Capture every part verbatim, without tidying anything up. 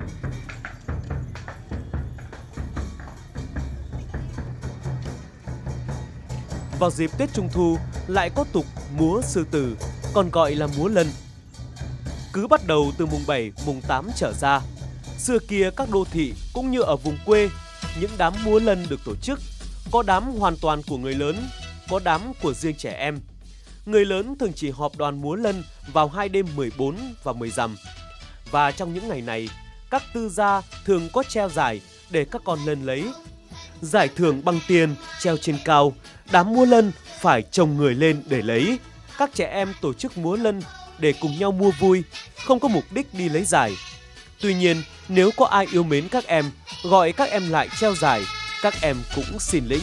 Vào dịp Tết Trung Thu lại có tục múa sư tử, còn gọi là múa lân. Cứ bắt đầu từ mùng bảy, mùng tám trở ra, xưa kia các đô thị cũng như ở vùng quê, những đám múa lân được tổ chức. Có đám hoàn toàn của người lớn, có đám của riêng trẻ em. Người lớn thường chỉ họp đoàn múa lân vào hai đêm mười bốn và mười rằm. Và trong những ngày này, các tư gia thường có treo giải để các con lân lấy. Giải thưởng bằng tiền treo trên cao, đám múa lân phải chồng người lên để lấy. Các trẻ em tổ chức múa lân để cùng nhau mua vui, không có mục đích đi lấy giải. Tuy nhiên, nếu có ai yêu mến các em, gọi các em lại treo giải, các em cũng xin lĩnh.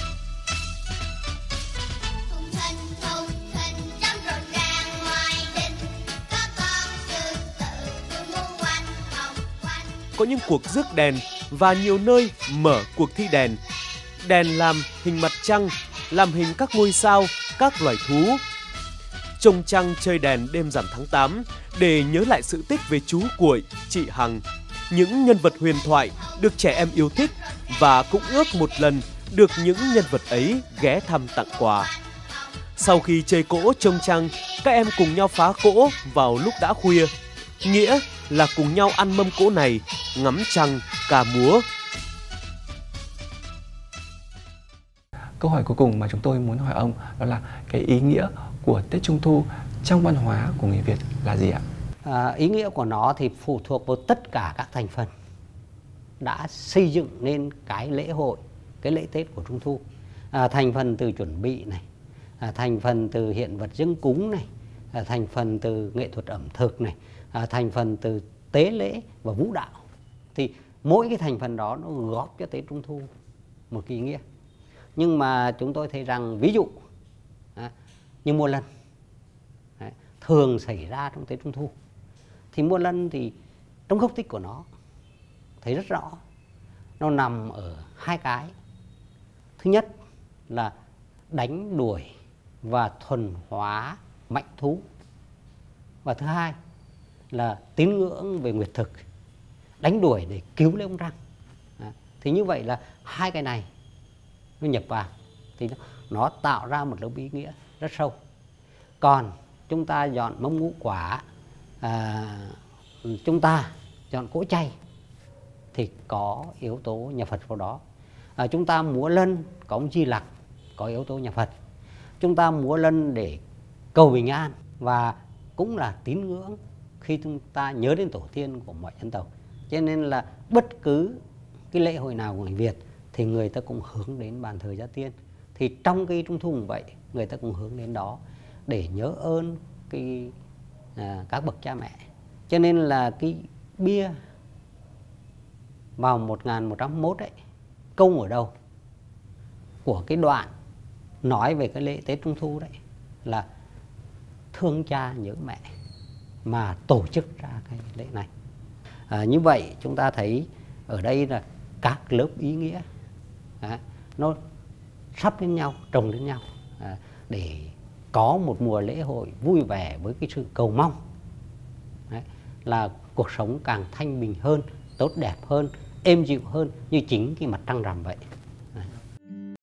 Có những cuộc rước đèn và nhiều nơi mở cuộc thi đèn. Đèn làm hình mặt trăng, làm hình các ngôi sao, các loài thú. Trông trăng chơi đèn đêm rằm tháng tám để nhớ lại sự tích về chú Cuội, chị Hằng. Những nhân vật huyền thoại được trẻ em yêu thích và cũng ước một lần được những nhân vật ấy ghé thăm tặng quà. Sau khi chơi cỗ trông trăng, các em cùng nhau phá cỗ vào lúc đã khuya. Nghĩa là cùng nhau ăn mâm cỗ này, ngắm trăng, ca múa. Câu hỏi cuối cùng mà chúng tôi muốn hỏi ông đó là cái ý nghĩa của Tết Trung Thu trong văn hóa của người Việt là gì ạ? À, ý nghĩa của nó thì phụ thuộc vào tất cả các thành phần đã xây dựng nên cái lễ hội, cái lễ Tết của Trung Thu. À, thành phần từ chuẩn bị này, à, thành phần từ hiện vật dâng cúng này, à, thành phần từ nghệ thuật ẩm thực này, à, thành phần từ tế lễ và vũ đạo. Thì mỗi cái thành phần đó nó góp cho Tết Trung Thu một cái ý nghĩa. Nhưng mà chúng tôi thấy rằng ví dụ à, như mua lân à, thường xảy ra trong Tết Trung Thu. Thì mua lân thì trong gốc tích của nó thấy rất rõ. Nó nằm ở hai cái. Thứ nhất là đánh đuổi và thuần hóa mạnh thú. Và thứ hai là tín ngưỡng về nguyệt thực, đánh đuổi để cứu lấy ông Trăng. À, thì như vậy là hai cái này nó nhập vào thì nó, nó tạo ra một lớp ý nghĩa rất sâu. Còn chúng ta dọn mâm ngũ quả, à, chúng ta dọn cỗ chay thì có yếu tố nhà Phật vào đó. À, chúng ta múa lân có ông Di Lặc, có yếu tố nhà Phật. Chúng ta múa lân để cầu bình an và cũng là tín ngưỡng khi chúng ta nhớ đến tổ tiên của mọi dân tộc. Cho nên là bất cứ cái lễ hội nào của người Việt thì người ta cũng hướng đến bàn thờ Gia Tiên. Thì trong cái Trung Thu cũng vậy, người ta cũng hướng đến đó để nhớ ơn cái, à, các bậc cha mẹ. Cho nên là cái bia vào một nghìn một trăm mốt ấy, câu ở đâu của cái đoạn nói về cái lễ Tết Trung Thu đấy là thương cha nhớ mẹ mà tổ chức ra cái lễ này. À, như vậy chúng ta thấy ở đây là các lớp ý nghĩa à, nó sắp lên nhau, trồng lên nhau à, để có một mùa lễ hội vui vẻ với cái sự cầu mong đấy, là cuộc sống càng thanh bình hơn, tốt đẹp hơn, êm dịu hơn như chính cái mặt trăng rằm vậy.